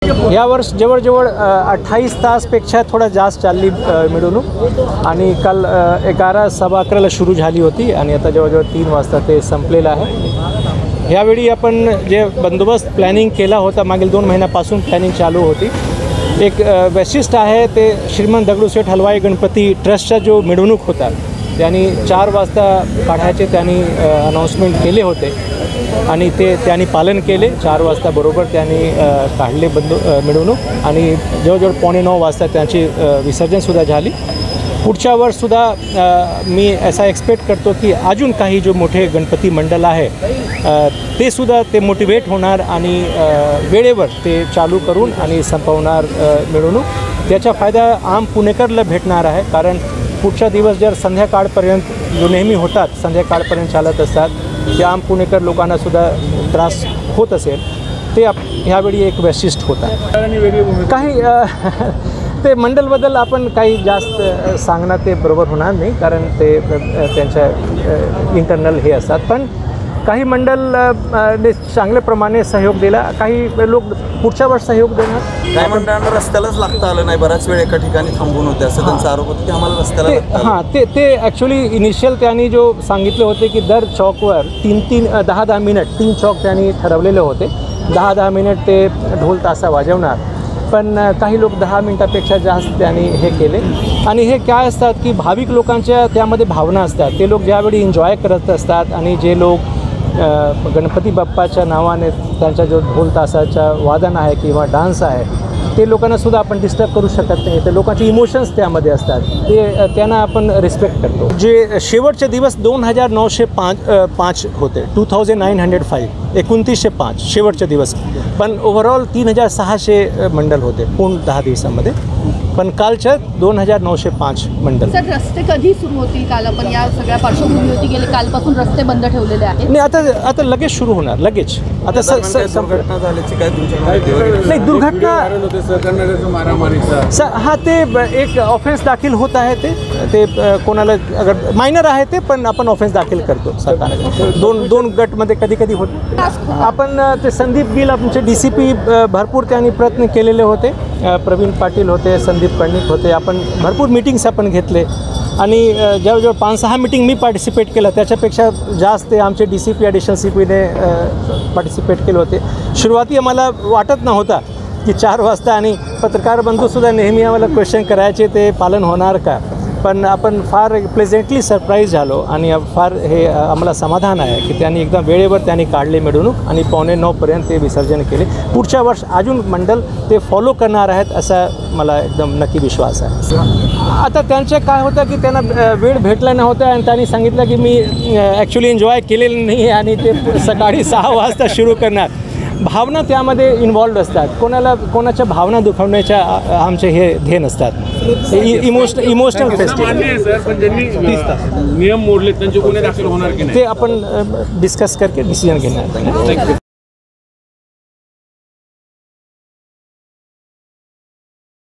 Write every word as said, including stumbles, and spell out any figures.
यावर्ष जवळजवळ अठ्ठावीस तासपेक्षा थोडा जास्त चालली मिरवणूक आणि काल एगारा सव्वा अकराला सुरू झाली होती आणि आता जवळजवळ तीन वाजता ते संपलेलं आहे। यावेळी आपण जे बंदोबस्त प्लॅनिंग केला होता मागील दोन महिन्यापासून प्लॅनिंग चालू होती। एक वैशिष्ट्य आहे ते श्रीमंत दगडूशेठ हलवाई गणपती ट्रस्टचा जो मिरवणूक होता त्यांनी चार वाजता काढायचे त्यांनी अनाउन्समेंट केले होते आणि ते त्यांनी पालन केले। चार वाजता बरोबर त्यांनी काढले बंदो मिरवणूक आणि जवळजवळ पावणे नऊ वाजता त्यांची विसर्जनसुद्धा झाली। पुढच्या वर्षसुद्धा मी असा एक्सपेक्ट करतो की अजून काही जो मोठे गणपती मंडळ आहे ते सुद्धा ते मोटिवेट होणार आणि वेळेवर ते चालू करून आणि संपवणार मिरवणूक। त्याचा फायदा आम पुणेकरला भेटणार आहे, कारण पुढच्या दिवस जर संध्याकाळपर्यंत जो नेहमी होतात संध्याकाळपर्यंत चालत असतात ते आम पुणेकर लोकांनासुद्धा त्रास होत असेल ते आप ह्यावेळी एक वैशिष्ट्य होता। काही ते मंडळबद्दल आपण काही जास्त सांगणं ते बरोबर होणार नाही, कारण ते त्यांच्या इंटरनल हे असतात। पण काही मंडळ चांगल्याप्रमाणे सहयोग दिला, काही लोक पुढच्या वर्ष सहयोग देणार। काही मंडळांना रस्त्यालाच लागता आलं नाही, बऱ्याच वेळ एका ठिकाणी थांबून होते असं त्यांचा आरोप होता की आम्हाला रस्त्याला लागतं। हां ते ते ॲक्च्युली इनिशियल त्यांनी जो सांगितले होते की दर चौकवर तीन तीन दहा दहा मिनिट तीन चौक त्यांनी ठरवलेले होते, दहा दहा मिनिट ते ढोल ताशा वाजवणार। पण काही लोक दहा मिनटापेक्षा जास्त त्यांनी हे केले आणि हे काय असतात की भाविक लोकांच्या त्यामध्ये भावना असतात। ते लोक ज्यावेळी एन्जॉय करत असतात आणि जे लोक गणपती बाप्पाच्या नावाने त्यांचा जो ढोल तासाचा वादन आहे किंवा डान्स आहे ते लोकांनासुद्धा आपण डिस्टर्ब करू शकत नाही। ते लोकांचे इमोशन्स त्यामध्ये असतात, ते त्यांना आपण रिस्पेक्ट करतो। जे शेवटचे दिवस दोन हजार नऊशे पाच पाच होते two thousand nine hundred five एकोणतीसशे पाच शेवटचे दिवस, पण ओव्हरऑल तीन हजार सहाशे मंडळ होते पूर्ण दहा दिवसामध्ये, पण कालच्या दोन हजार नऊशे पाच मंडळ। सर रस्ते कधी सुरू होतील? काल आपण या सगळ्या पार्श्वभूमीवरती गेले, कालपासून रस्ते बंद ठेवलेले आहेत। नाही आता आता लगेच सुरू होणार लगेच आता दुर्घटना झाल्याची काय तुमच्या नाही दुर्घटना हा ते एक ऑफेन्स दाखल होत आहे, ते ते कोणाला अगर मायनर आहे ते पण आपण ऑफेन्स दाखल करतो सरकारने। दोन दोन गटमध्ये कधी कधी होतं। आपण ते संदीप गिल आमचे डी सी पी भरपूर त्यांनी प्रयत्न केलेले होते, प्रवीण पाटील होते, संदीप कर्णिक होते, आपण भरपूर मीटिंग्स आपण घेतले आणि जवळजवळ पाच सहा मीटिंग मी पार्टिसिपेट केलं, त्याच्यापेक्षा जास्त ते आमचे D C P additional C पीने पार्टिसिपेट केले होते। सुरुवाती आम्हाला वाटत नव्हता की चार वाजता आणि पत्रकार बंधूसुद्धा नेहमी आम्हाला क्वेश्चन करायचे ते पालन होणार का, पण आपण फार प्लेझेंटली सरप्राईज झालो आणि फार हे आम्हाला समाधान आहे की त्यांनी एकदम वेळेवर त्यांनी काढले मिरवणूक आणि पावणे नऊपर्यंत ते विसर्जन केले। पुढच्या वर्ष अजून मंडळ ते फॉलो करणार आहेत असा मला एकदम नक्की विश्वास आहे। आता त्यांचं काय होतं की त्यांना वेळ भेटला नव्हता आणि त्यांनी सांगितलं की मी ॲक्च्युली एन्जॉय केलेलं नाही आणि ते सकाळी सहा वाजता सुरू करणार। भावना त्यामध्ये इन्वॉल्ड असतात, कोणाला कोणाच्या भावना दुखवण्याच्या आमचे हे ध्येय नसतात। इमोशनल इमोशनल फेस्टिवल नियम मोडले त्यांचे गुन्हे दाखल होणार की नाही ते आपण डिस्कस करके डिसिजन घेणार।